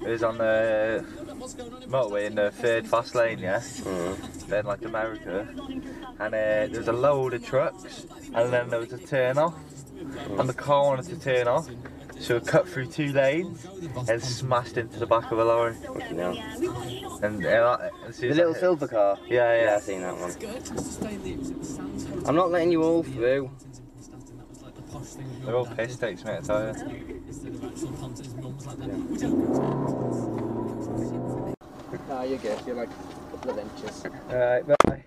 It was on the motorway in the third fast lane, yeah? Then like America. And there was a load of trucks, and then there was a turn off. And the car wanted to turn off, so it cut through 2 lanes and smashed into the back of a lorry. Fucking hell. And The little silver car? Yeah, Yeah, I've seen that one. I'm not letting you all through. They're all piss takes, mate, I tell you. Nah, you're good. You're like a couple of inches. Alright, bye.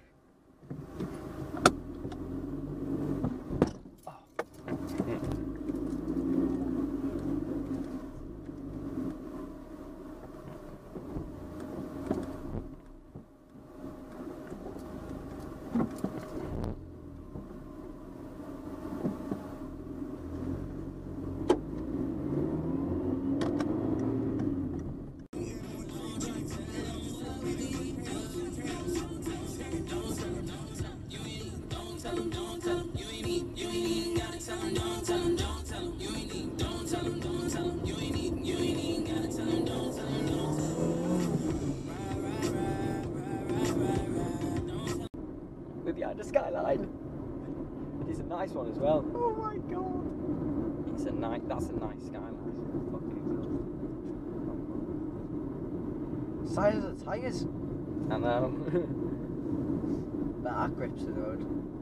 We're behind the skyline. It's a nice one as well. Oh my god. It's a nice. That's a nice skyline. Size of the tyres. I know. That grips the road.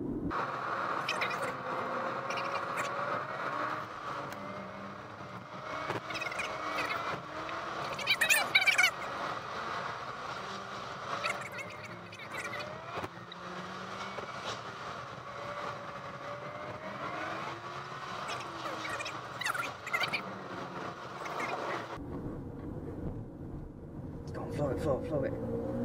Go on, flow it, flow it.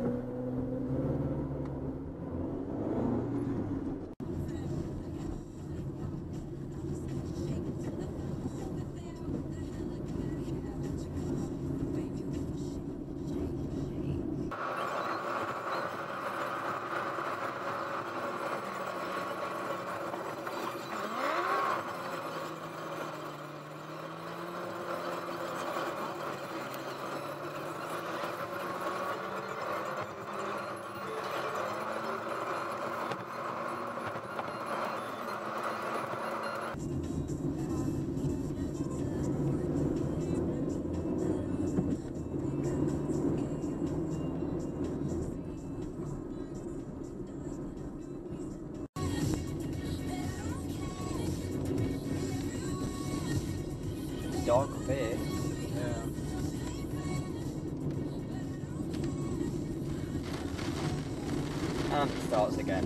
Dark up here. Yeah. And it starts again.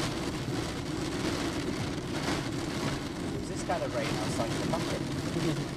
Is this kind of rain outside the bucket?